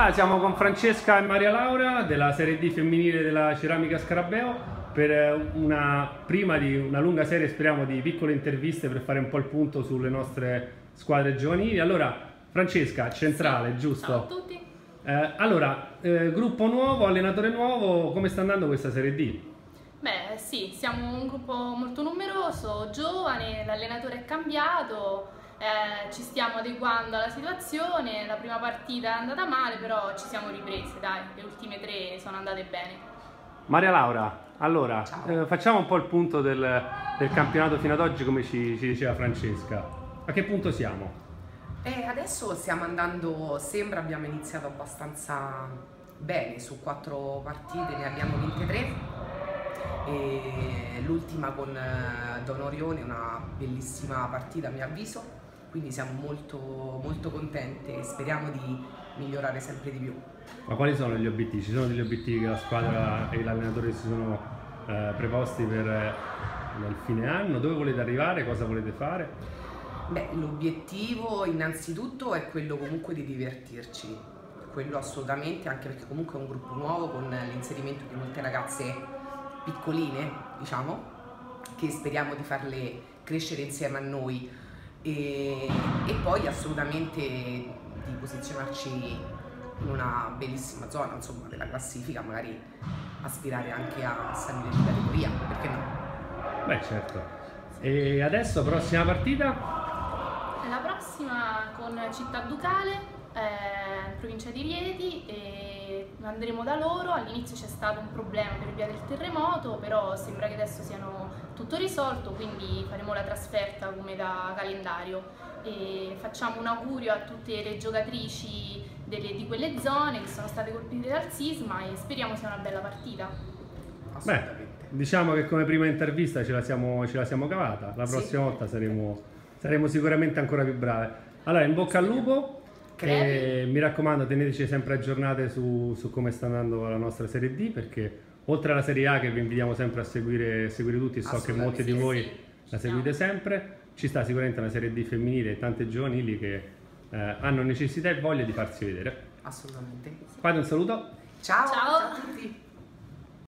Eccola, siamo con Francesca e Maria Laura della Serie D femminile della Ceramica Scarabeo per prima di una lunga serie, speriamo, di piccole interviste per fare un po' il punto sulle nostre squadre giovanili. Allora, Francesca, centrale, sì, giusto? Ciao a tutti. Gruppo nuovo, allenatore nuovo, come sta andando questa Serie D? Beh sì, siamo un gruppo molto numeroso, giovane, l'allenatore è cambiato, ci stiamo adeguando alla situazione, la prima partita è andata male, però ci siamo riprese, dai, le ultime 3 sono andate bene. Maria Laura, allora, facciamo un po' il punto del campionato fino ad oggi, come ci diceva Francesca. A che punto siamo? Adesso stiamo andando, sembra abbiamo iniziato abbastanza bene, su 4 partite ne abbiamo vinte 3 e l'ultima con Don Orione, una bellissima partita a mio avviso, quindi siamo molto contenti e speriamo di migliorare sempre di più. Ma quali sono gli obiettivi? Ci sono degli obiettivi che la squadra e l'allenatore si sono preposti per il fine anno? Dove volete arrivare? Cosa volete fare? Beh, l'obiettivo innanzitutto è quello comunque di divertirci, quello assolutamente, anche perché comunque è un gruppo nuovo con l'inserimento di molte ragazze piccoline, diciamo, che speriamo di farle crescere insieme a noi e poi assolutamente di posizionarci in una bellissima zona, insomma, della classifica, magari aspirare anche a salire di categoria, perché no? Beh, certo. E adesso, prossima partita? La prossima con Città Ducale, provincia di Rieti, e andremo da loro. All'inizio c'è stato un problema per via del terremoto, però sembra che adesso siano tutto risolto, quindi faremo la trasferta come da calendario e facciamo un augurio a tutte le giocatrici di quelle zone che sono state colpite dal sisma e speriamo sia una bella partita. Beh, diciamo che come prima intervista ce la siamo cavata, la prossima volta saremo sicuramente ancora più brave. Allora, in bocca al lupo e mi raccomando, teneteci sempre aggiornate su come sta andando la nostra Serie D, perché oltre alla Serie A, che vi invitiamo sempre a seguire tutti, e so che molti di voi la seguite sempre, ci sta sicuramente una Serie D femminile e tante giovanili che hanno necessità e voglia di farsi vedere. Assolutamente. Fate un saluto. Ciao, Ciao. ciao a tutti.